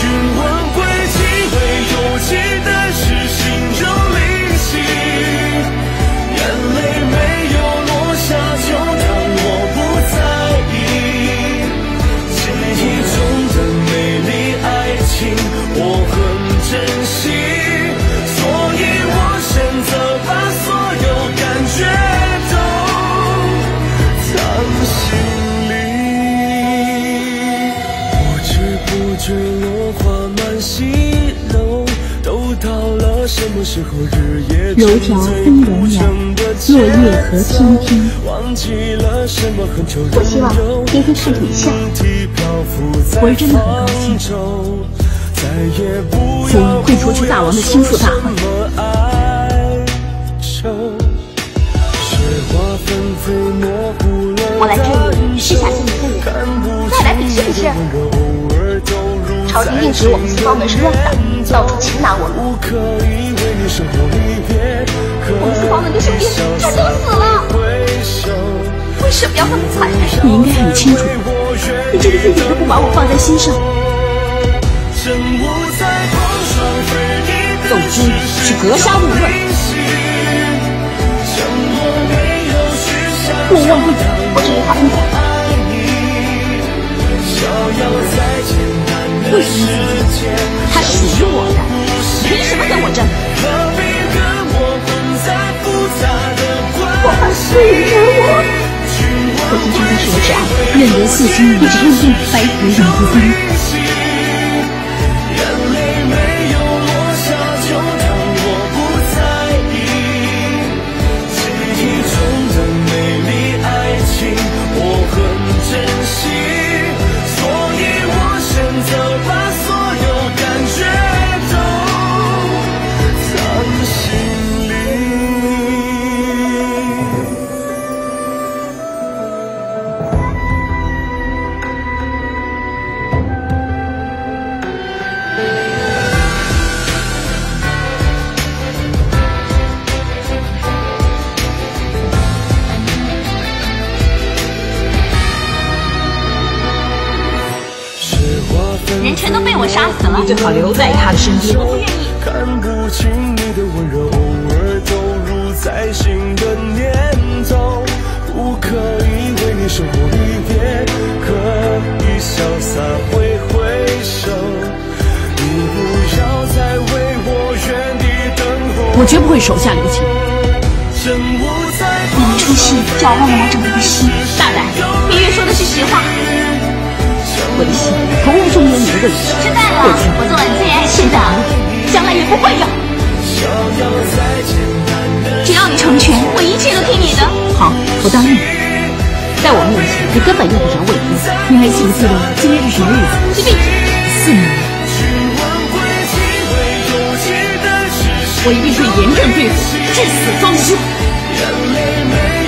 柔条分容颜，落叶何翩翩。 我希望天天看着你笑。 我是真的很高兴，福会除去大王的心腹大患。 我来这里是想见一个人，再来比试比试。朝廷一直我们四方门是乱的，到处擒拿我们。我们四方门的兄弟全都死了，为什么要这么残忍？ 你应该很清楚，你这个自己都不把我放在心上。总之是格杀勿论。莫忘不了， 我这一话听过。 为什么他属于我的？凭什么跟我争？ 我很属于我。 我经常是我只爱，任得四心，一直认定白头永不分。 人全都被我杀死了，你最好留在他的身边。我不愿意。看不清你的温柔，偶尔投入在心的念头，不可以为你守候离别，可以潇洒挥挥手，你不要再为我原地等候。我绝不会手下留情。 你没出息，就要忘了我整个的心。 大胆，明月说的是实话。我的心从来就没有你的位置。 知道了，我做了你最爱吃的， 将来也不会有。 只要你成全，我一切都听你的。 好，我答应你。在我面前，你根本用不着畏惧。你还记不记得今天是什么日子？ 你闭嘴 ！4年。我一定会严正对付，至死方休。